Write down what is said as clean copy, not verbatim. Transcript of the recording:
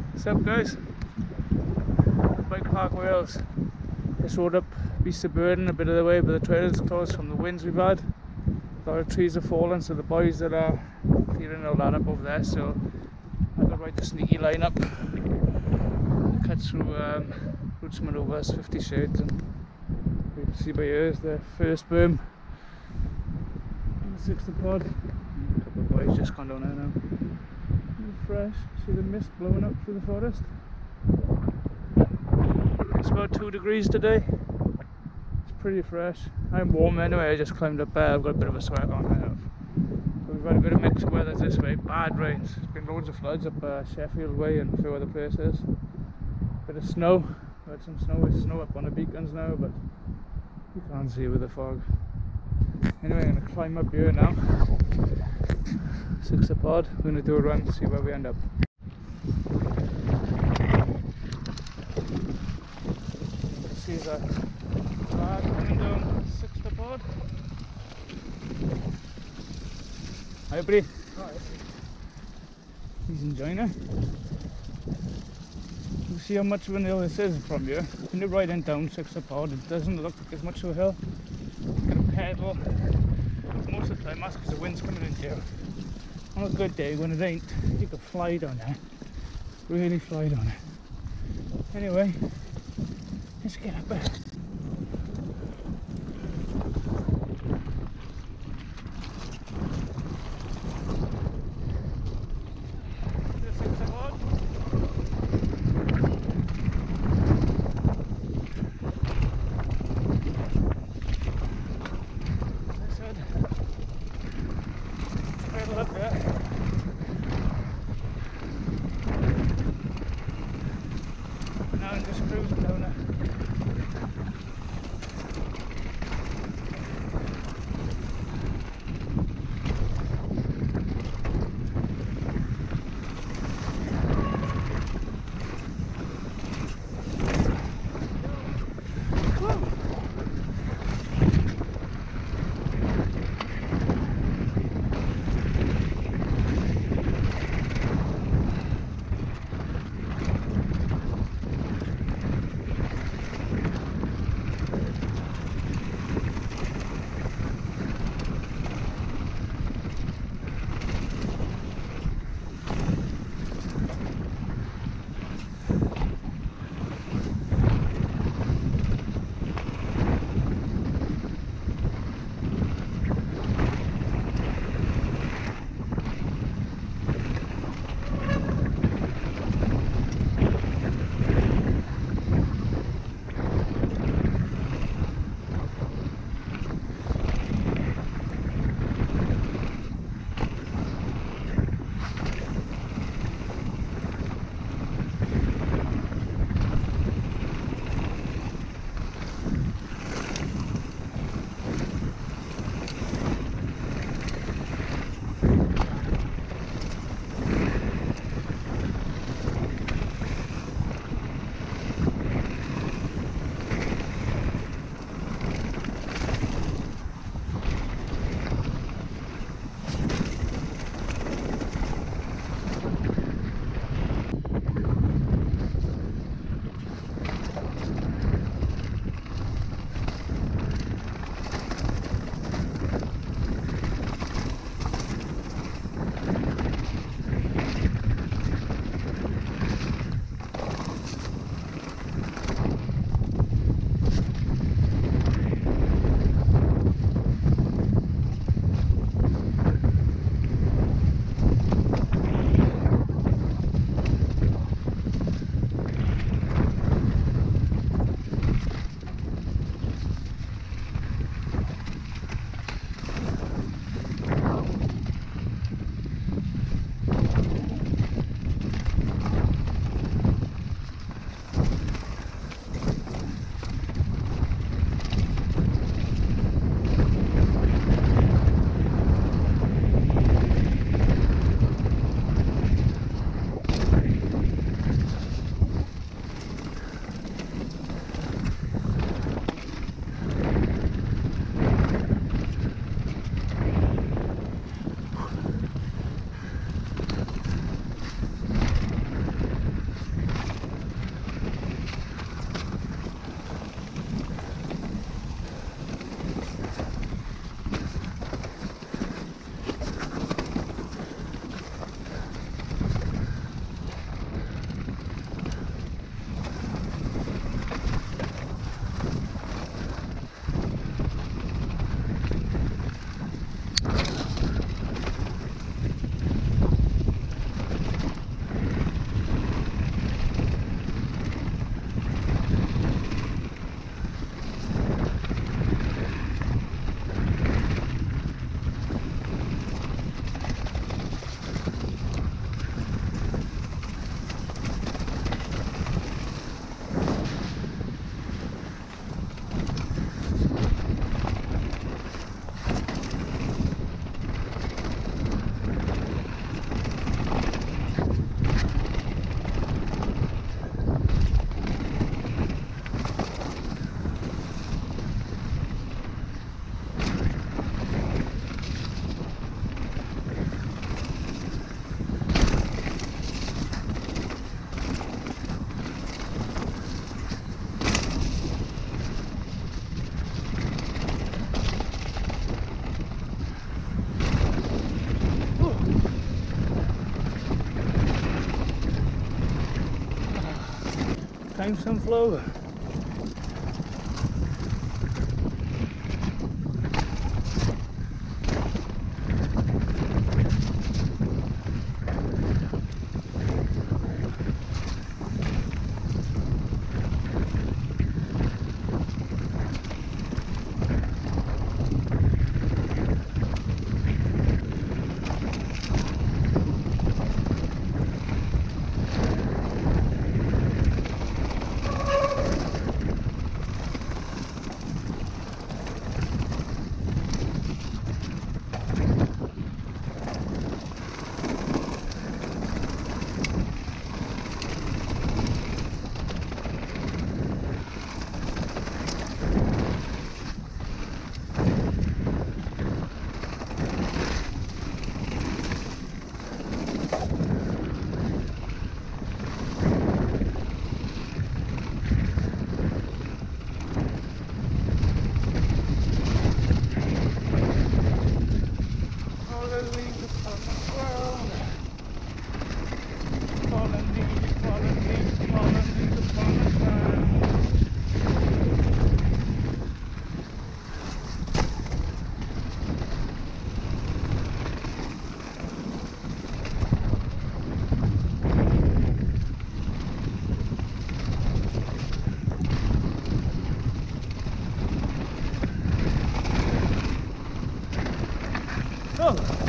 What's up, guys? Bikepark Wales. Just rode up Beast of Burden a bit of the way, but the trail is closed from the winds we've had. A lot of trees are falling, so the boys that are clearing all that up over there. So I got right the sneaky line up. Cut through roots maneuvers, 50 shades, and you can see by here is the first berm. And the sixth pod. A couple of boys just gone down there now. Fresh. See the mist blowing up through the forest. It's about 2 degrees today. It's pretty fresh. I'm warm anyway. I just climbed up there. I've got a bit of a sweat on now. But we've had a bit of mix of weather this way. Bad rains. There's been loads of floods up Sheffield way and a few other places. Bit of snow. We've had some snow. There's snow up on the beacons now, but you can't see with the fog. Anyway, I'm going to climb up here now. 6 pod. We're going to do a run, see where we end up. See that lad coming down 6 pod. Hi, buddy. Hi. He's enjoying it. You see how much of an hill this is from here. When you're riding down 6 pod, it doesn't look like as much of a hill. You got to pedal. Most of the time, that's because the wind's coming into you. On a good day, when it ain't, you can fly down there. Really fly down there. Anyway, let's get up there. Up there. Now I'm just cruising down there. time sunflower. Oh.